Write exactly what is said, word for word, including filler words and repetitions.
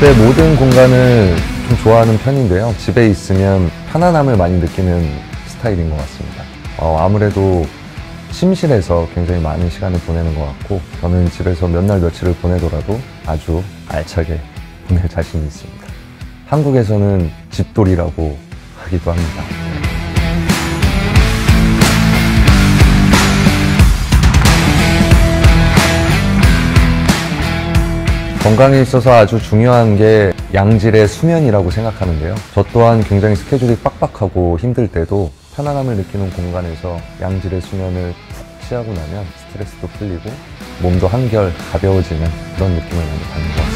집의 모든 공간을 좀 좋아하는 편인데요. 집에 있으면 편안함을 많이 느끼는 스타일인 것 같습니다. 어, 아무래도 침실에서 굉장히 많은 시간을 보내는 것 같고, 저는 집에서 몇 날 며칠을 보내더라도 아주 알차게 보낼 자신이 있습니다. 한국에서는 집돌이라고 하기도 합니다. 건강에 있어서 아주 중요한 게 양질의 수면이라고 생각하는데요. 저 또한 굉장히 스케줄이 빡빡하고 힘들 때도 편안함을 느끼는 공간에서 양질의 수면을 푹 취하고 나면 스트레스도 풀리고 몸도 한결 가벼워지는 그런 느낌을 많이 받는 것 같습니다.